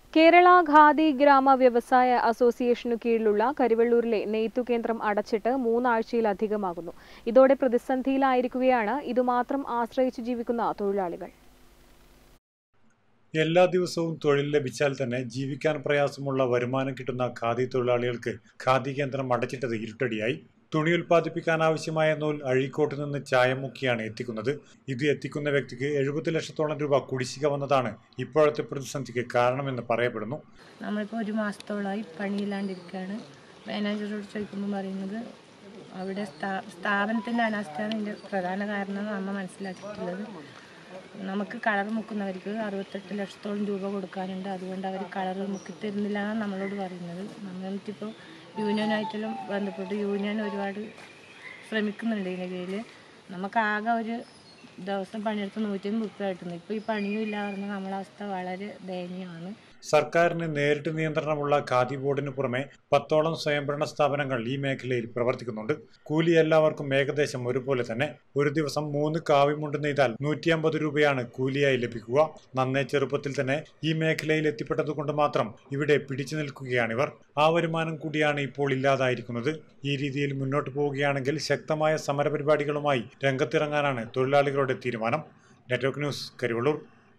കേരള ഖാദി ഗ്രാമ വ്യവസായ അസോസിയേഷനു കീഴിലുള്ള കരിവെള്ളൂരിലെ നെയ്ത്തുകേന്ദ്രം അടച്ചിട്ട് 3 ആഴ്ചയിലധികമാകുന്നു. ഇതോടെ പ്രതിസന്ധിയിലായിരിക്കുകയാണ് ഇതുമാത്രം ആശ്രയിച്ചു ജീവിക്കുന്ന തൊഴിലാളികൾ. എല്ലാ ദിവസവും തൊഴിൽ ലഭിച്ചാൽ തന്നെ ജീവിക്കാൻ പ്രയാസമുള്ള വരുമാനം കിട്ടുന്ന ഖാദി തൊഴിലാളികൾക്ക് ഖാദി കേന്ദ്രം അടച്ചിട്ടത് ഇരുട്ടടിയായി. തുണി ഉൽപ്പാദിപ്പിക്കാൻ ആവശ്യമായ നൂൽ അഴീക്കോട്ട് നിന്ന് ചായം മുക്കിയാണ് എത്തിക്കുന്നത്. ഇത് എത്തിക്കുന്ന വ്യക്തിക്ക് 70 ലക്ഷത്തോളം രൂപ കുടിശ്ശിക വന്നതാണ് ഇപ്പോഴത്തെ പ്രതിസന്ധിക്ക് കാരണമെന്ന് പറയപ്പെടുന്നു. നമ്മളിപ്പോൾ 1 മാസത്തോളമായി പണിയില്ലാണ്ടിരിക്കുകയാണ്. മാനേജറോട് ചോദിക്കുമ്പോൾ പറയുന്നത് അവിടെ സ്ഥാപനത്തിൻ്റെ അനാസ്ഥയാണ് ഇതിൻ്റെ പ്രധാന കാരണം നമ്മൾ മനസ്സിലാക്കിയിട്ടുള്ളത്. നമുക്ക് കളർ മുക്കുന്നവർക്ക് 68 ലക്ഷത്തോളം രൂപ കൊടുക്കാനുണ്ട്. അതുകൊണ്ട് അവർ കളർ മുക്കി തരുന്നില്ല എന്നാണ് നമ്മളോട് പറയുന്നത്. നമ്മളിപ്പോൾ യൂണിയനായിട്ടെല്ലാം ബന്ധപ്പെട്ട് യൂണിയൻ ഒരുപാട് ശ്രമിക്കുന്നുണ്ട് ഇതിൻ്റെ കീഴിൽ. നമുക്കാകെ ഒരു ദിവസം പണിയെടുത്ത് 150 രൂപ കിട്ടുന്നു. ഇപ്പോൾ ഈ പണിയും ഇല്ല പറഞ്ഞാൽ നമ്മളെ അവസ്ഥ വളരെ ദയനീയമാണ്. സർക്കാരിന് നേരിട്ട് നിയന്ത്രണമുള്ള ഖാദി ബോർഡിന് പുറമെ 10ഓളം സ്വയംഭരണ സ്ഥാപനങ്ങൾ ഈ മേഖലയിൽ പ്രവർത്തിക്കുന്നുണ്ട്. കൂലി എല്ലാവർക്കും ഏകദേശം ഒരുപോലെ തന്നെ. ഒരു ദിവസം 3 കാവിമുണ്ട് നെയ്താൽ 150 രൂപയാണ് കൂലിയായി ലഭിക്കുക. നന്നേ ചെറുപ്പത്തിൽ തന്നെ ഈ മേഖലയിൽ എത്തിപ്പെട്ടതുകൊണ്ട് മാത്രം ഇവിടെ പിടിച്ചു നിൽക്കുകയാണിവർ. ആ വരുമാനം കൂടിയാണ് ഇപ്പോൾ ഇല്ലാതായിരിക്കുന്നത്. ഈ രീതിയിൽ മുന്നോട്ട് പോവുകയാണെങ്കിൽ ശക്തമായ സമരപരിപാടികളുമായി രംഗത്തിറങ്ങാനാണ് തൊഴിലാളികളുടെ തീരുമാനം. Network news, Karivellur.